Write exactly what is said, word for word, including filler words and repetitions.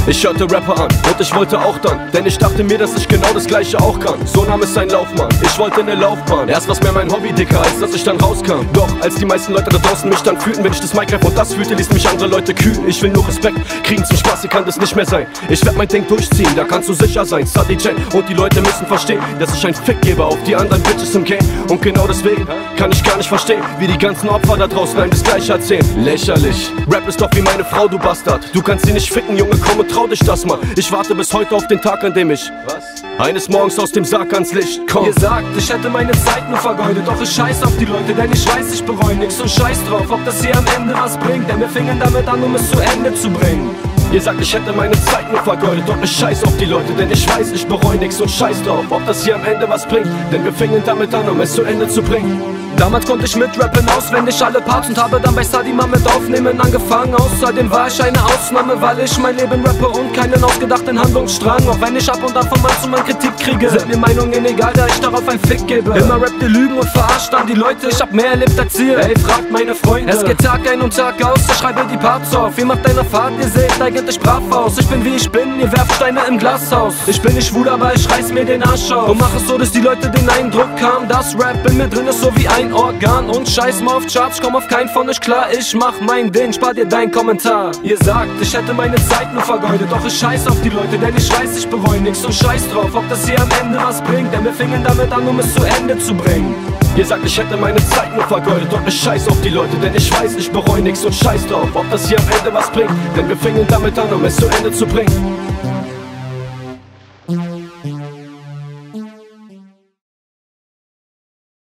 Ich hörte Rapper an und ich wollte auch dann, denn ich dachte mir, dass ich genau das gleiche auch kann. So nahm es seinen Lauf, Mann, ich wollte eine Laufbahn. Erst was mehr mein Hobby, Dicker, als dass ich dann rauskam. Doch als die meisten Leute da draußen mich dann fühlten, wenn ich das Mic greif und das fühlte, ließ mich andere Leute kühlen. Ich will nur Respekt kriegen zum Spaß, hier kann das nicht mehr sein. Ich werd mein Ding durchziehen, da kannst du sicher sein. Sadi J und die Leute müssen verstehen, dass ich ein Fick gebe auf die anderen Bitches im Game. Und genau deswegen kann ich gar nicht verstehen, wie die ganzen Opfer da draußen einem das Gleiche erzählen. Lächerlich, Rap ist doch wie meine Frau, du Bastard. Du kannst sie nicht ficken, Junge, komm und trau dich das mal. Ich warte bis heute auf den Tag, an dem ich Was? eines Morgens aus dem Sarg ans Licht komm. Ihr sagt, ich hätte meine Zeit nur vergeudet, doch ich scheiß auf die Leute, denn ich weiß, ich bereue nix und scheiß drauf, ob das hier am Ende was bringt, denn wir fingen damit an, um es zu Ende zu bringen. Ihr sagt, ich hätte meine Zeit nur vergeudet, doch ich scheiß auf die Leute, denn ich weiß, ich bereue nix und scheiß drauf, ob das hier am Ende was bringt, denn wir fingen damit an, um es zu Ende zu bringen. Damals konnte ich mit Rappen auswendig alle Parts und habe dann bei Sadi mal mit Aufnehmen angefangen. Außerdem war ich eine Ausnahme, weil ich mein Leben rappe und keinen ausgedachten Handlungsstrang. Auch wenn ich ab und an von Mann zu Mann Kritik kriege, sind mir Meinungen egal, da ich darauf ein Fick gebe. Immer rappt ihr Lügen und verarscht dann die Leute, ich hab mehr erlebt als ihr. Ey, fragt meine Freunde, es geht Tag ein und Tag aus, ich schreibe die Parts auf. Ihr macht deine Fahrt, ihr seht eigentlich brav aus. Ich bin wie ich bin, ihr werft Steine im Glashaus. Ich bin nicht schwul, aber ich reiß mir den Arsch auf und mach es so, dass die Leute den Eindruck haben, dass Rap in mir drin ist so wie ein Organ. Und scheiß mal auf Charts, komm auf keinen von euch klar. Ich mach mein Ding, spar dir dein Kommentar. Ihr sagt, ich hätte meine Zeit nur vergeudet, doch ich scheiß auf die Leute, denn ich weiß, ich bereue nix und scheiß drauf, ob das hier am Ende was bringt, denn wir fingen damit an, um es zu Ende zu bringen. Ihr sagt, ich hätte meine Zeit nur vergeudet, doch ich scheiß auf die Leute, denn ich weiß, ich bereue nix und scheiß drauf, ob das hier am Ende was bringt, denn wir fingen damit an, um es zu Ende zu bringen.